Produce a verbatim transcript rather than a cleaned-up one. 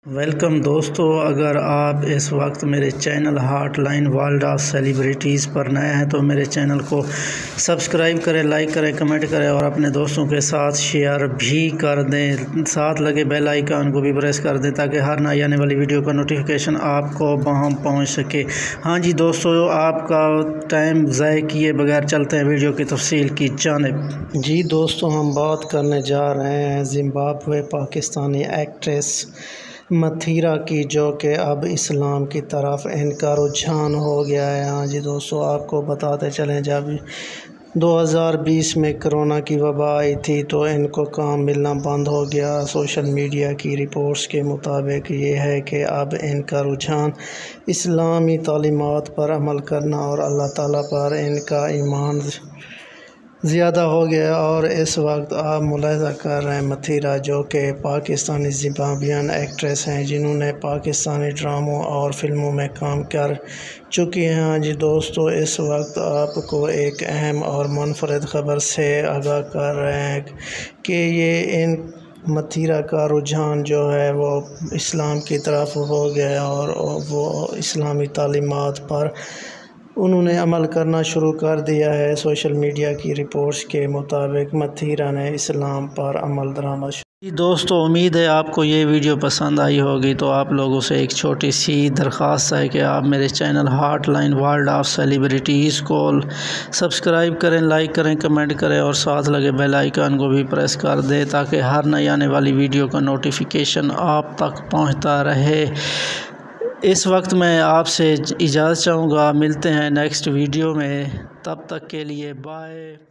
Welcome दोस्तों, अगर आप इस वक्त मेरे channel Hotline World of Celebrities पर नए हैं तो मेरे चैनल को सब्सक्राइब करें, लाइक करें, कमेंट करें और अपने दोस्तों के साथ शेयर भी कर दें। साथ लगे बेल आइकन को भी प्रेस कर दें ताकि हर नई आने वाली वीडियो का नोटिफिकेशन आपको वहां पहुंच सके। हाँ जी दोस्तों, आपका टाइम ज़ाय किए बगैर चलते हैं वीडियो की तफसील की जानिब। जी दोस्तों, हम बात करने जा रहे हैं ज़िम्बाब्वे पाकिस्तानी एक्ट्रेस मथीरा की, जो कि अब इस्लाम की तरफ इनका रुझान हो गया है। हाँ जी दोस्तों, आपको बताते चलें, जब दो हज़ार बीस में कोरोना की वबा आई थी तो इनको काम मिलना बंद हो गया। सोशल मीडिया की रिपोर्ट्स के मुताबिक ये है कि अब इनका रुझान इस्लामी तालीमात पर अमल करना और अल्लाह ताला पर इनका ईमान ज़्यादा हो गया। और इस वक्त आप मुलाहिज़ा कर रहे हैं मथीरा, जो कि पाकिस्तानी ज़िम्बाब्वियन एक्ट्रेस हैं, जिन्होंने पाकिस्तानी ड्रामों और फिल्मों में काम कर चुकी हैं। हाँ जी दोस्तों, इस वक्त आपको एक अहम और मुनफरद ख़बर से आगाह कर रहे हैं कि ये इन मथीरा का रुझान जो है वो इस्लाम की तरफ हो गया और वो इस्लामी तालीमात पर उन्होंने अमल करना शुरू कर दिया है। सोशल मीडिया की रिपोर्ट्स के मुताबिक मथीरा ने इस्लाम पर अमल दरामद। दोस्तों, उम्मीद है आपको ये वीडियो पसंद आई होगी। तो आप लोगों से एक छोटी सी दरख्वास्त है कि आप मेरे channel Hotline World of Celebrities को सब्सक्राइब करें, लाइक करें, कमेंट करें और साथ लगे बेल आइकन को भी प्रेस कर दें ताकि हर नई आने वाली वीडियो का नोटिफिकेशन आप तक पहुँचता रहे। इस वक्त मैं आपसे इजाज़त चाहूँगा, मिलते हैं नेक्स्ट वीडियो में, तब तक के लिए बाय।